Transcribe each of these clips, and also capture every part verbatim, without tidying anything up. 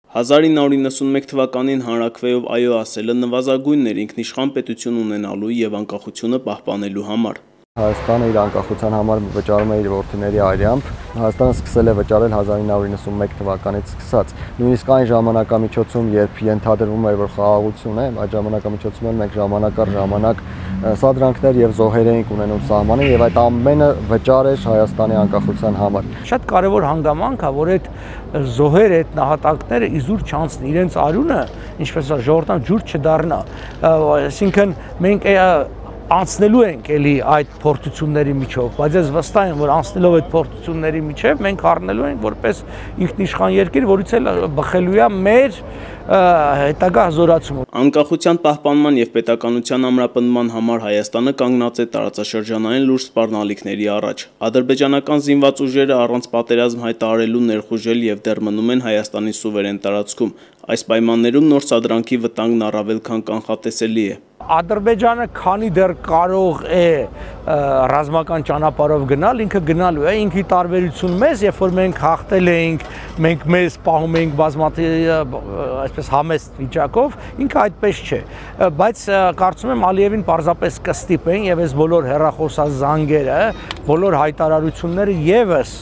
հազար ինը հարյուր իննսունմեկ թվականին հանրաքվեով այո ասելը նվազագույնն էր ինքնիշխան պետություն ունենալու եւ անկախությունը պահպանելու համար։ Հայաստանը իր անկախության համար վճարում է իր որդիների արյամբ։ Հայաստանը սկսել է վճարել հազար ինը հարյուր իննսունմեկ թվականից սկսած։ Նույնիսկ այն ժամանակամիջոցում, երբ ենթադրվում էր, որ խաղաղություն է, այդ ժամանակամիջոցում էլ մենք ժամանակ առ ժամանակ սադրանքներ եւ զոհեր էինք ունենում սահմանին եւ այդ ամենը վճար էր Հայաստանի անկախության համար։ Շատ կարևոր հանգամանք է, որ այդ զոհերը, այդ նահատակները իզուր չանցնի, իրենց արյունը, ինչպես ժողովրդան ջուր չդառնա։ Այսինքն մենք անցնելու ենք էլի այդ փորձությունների միջով, բայց ես վստահ եմ, որ անցնելով այդ փորձությունների միջով մենք առնելու ենք որպես ինքնիշխան երկիր, որից էլ բխելու է մեր հետագա զորացումը։ Անկախության պահպանման եւ պետականության ամրապնդման համար Հայաստանը կանգնած է տարածաշրջանային լուրջ սպառնալիքների առաջ։ Ադրբեջանական զինված ուժերը առանց պատերազմ հայտարարելու ներխուժել եւ դեռ մնում են Հայաստանի սուվերեն տարածքում։ Այս պայմաններում նոր սադրանքի վտանգն առավել քան կանխատեսելի է։ Ադրբեջանը քանի դեռ կարող է ռազմական ճանապարհով գնալ, ինքը գնալու է, ինքի տարբերություն մեզ, երբ որ մենք հաղթել էինք, մենք մեզ պահում էինք բազմաթիվ այսպես համեստ վիճակով, ինքը այդպես չէ, բայց կարծում եմ Ալիևին պարզապես կստիպեն եւ այս բոլոր հեռախոսազանգերը, բոլոր հայտարարությունները եւս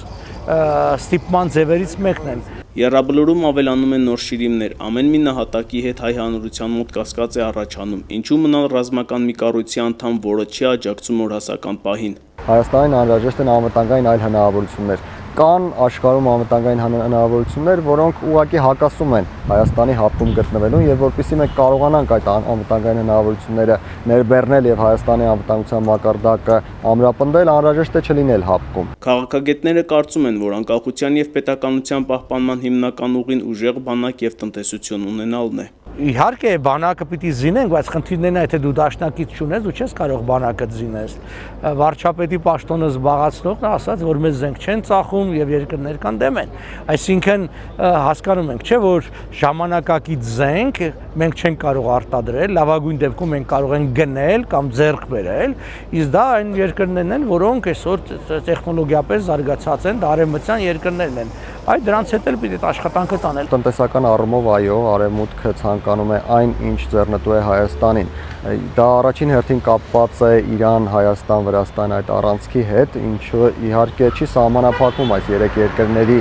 ստիպման ձևերից մեկն են։ Եռաբլուրում ավելանում են նոր շիրիմներ, ամեն մի նահատակի հետ հայ հանրության մոտ կասկած է առաջանում, ինչու մնալ ռազմական մի կառույցի անդամ, որը չի աջակցում օրհասական պահին։ Հայաստանին անհրաժեշտ են անվտանգային այլ հնարավորություններ։ Կան աշխարհում անվտանգային հնարավորություններ, որոնք ուղղակի հակասում են Հայաստանի հապկում գտնվելուն, եւ որպեսզի մենք կարողանանք այդ անվտանգային հնարավորությունները ներբեռնել եւ Հայաստանի անվտանգության մակարդակը ամրապնդել, անհրաժեշտ է չլինել հապկում։ Քաղաքագետները կարծում են, որ անկախության եւ պետականության պահպանման հիմնական ուղին ուժեղ բանակ եւ տնտեսություն ունենալն է։ Իհարկե բանակը պիտի զինենք, բայց խնդիրն է, եթե դու դաշնակից չունես, դու չես կարող բանակը զինես։ Վարչապետի պաշտոնը զբաղացնողն ասաց, որ մեզ զենք չեն ծախում եւ երկրներ կան դեմ են։ Այսինքն հասկանում ենք, չէ՞, որ ժամանակակից զենք մենք չենք կարող արտադրել, լավագույն դեպքում մենք կարող ենք գնել կամ ձեռք բերել, իսկ դա այն երկրներն են, որոնք այսօր տեխնոլոգիապես զարգացած են, արևմտյան երկրներն են։ Այդ դրանց հետ էլ պիտի աշխատանքը տանել։ Տնտեսական առումով այո, արևմուտքը ցանկանում է այն, ինչ ձեռնտու է Հայաստանին։ Դա առաջին հերթին կապված է Իրան, Հայաստան, Վրաստան այդ առանցքի հետ, ինչը իհարկե չի սահմանափակվում այս երեք երկրների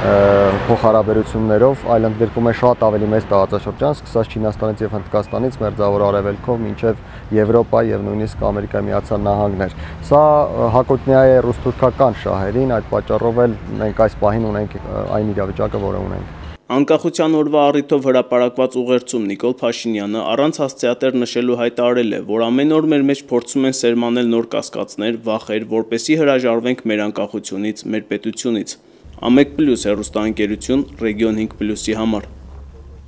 փոխհարաբերություններով, այլ ընդգրկում է շատ ավելի մեծ տարածաշրջան, սկսած Չինաստանից եւ Հնդկաստանից մերձավոր արևելքով մինչեւ Եվրոպա եւ նույնիսկ Ամերիկայի Միացյալ Նահանգներ։ Սա հակոտնյա է ռուս-թուրքական շահերին, այդ պատճառով էլ մենք այս պահին ունենք այն իրավիճակը, որը ունենք։ Անկախության օրվա առիթով հրապարակված ուղերձում Նիկոլ Փաշինյանը առանց հասցեատեր նշելու հայտարարել է, որ ամեն օր մեր մեջ փորձում են սերմանել նոր կասկածներ, վախեր, որպեսզի հրաժարվենք մեր անկախությունից, մեր պետությունից։ Ամեկ պլյուս հեռուստաընկերություն Ռեգիոն հինգ պլյուսի համար։